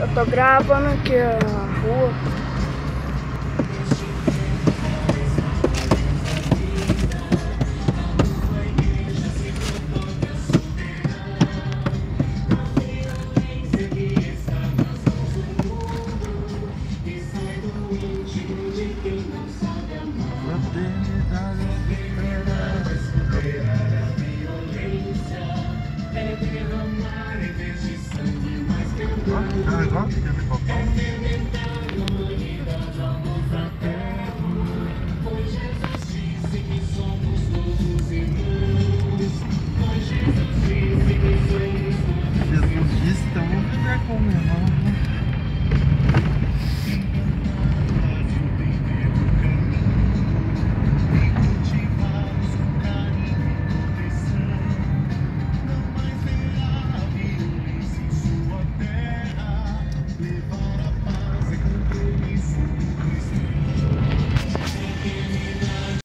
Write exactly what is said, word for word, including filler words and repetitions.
Eu tô gravando aqui a rua. Ah, legal, quer ver qual é?